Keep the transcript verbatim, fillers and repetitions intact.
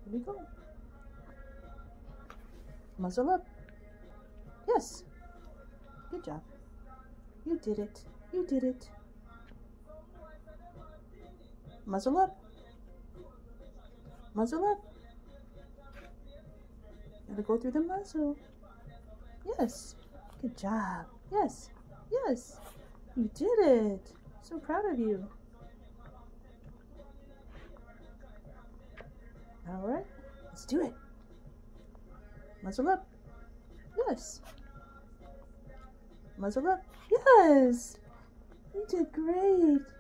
Here we go. Muzzle up. Yes. Good job. You did it. You did it. Muzzle up. Muzzle up. Gotta go through the muzzle. Yes. Good job. Yes. Yes. You did it. So proud of you. All right. Let's do it. Muzzle up. Yes. Muzzle up. Yes. You did great.